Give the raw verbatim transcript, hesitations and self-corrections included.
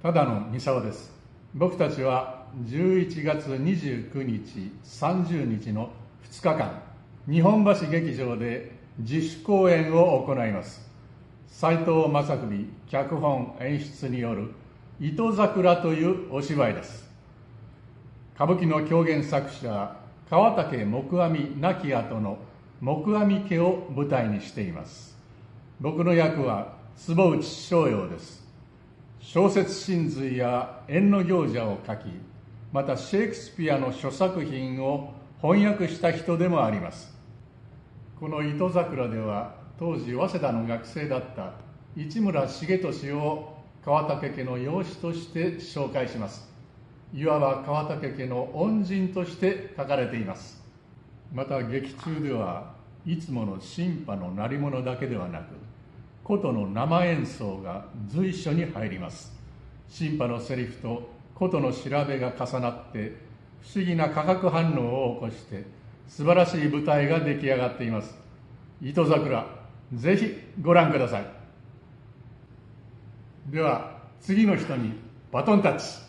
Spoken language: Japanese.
只野美沙です。僕たちはじゅういちがつにじゅうくにち、さんじゅうにちのふつかかん、日本橋劇場で自主公演を行います。斉藤正文脚本演出による糸桜というお芝居です。歌舞伎の狂言作者川竹黙阿弥亡き後の黙阿弥家を舞台にしています。僕の役は坪内逍遙です。小説神髄や縁の行者を書き、またシェイクスピアの諸作品を翻訳した人でもあります。この糸桜では当時早稲田の学生だった市村重俊を川竹家の養子として紹介します。いわば川竹家の恩人として書かれています。また劇中ではいつもの新派の鳴り物だけではなく、琴の生演奏が随所に入ります。新派のセリフと琴の調べが重なって不思議な化学反応を起こして素晴らしい舞台が出来上がっています。糸桜、ぜひご覧ください。では次の人にバトンタッチ。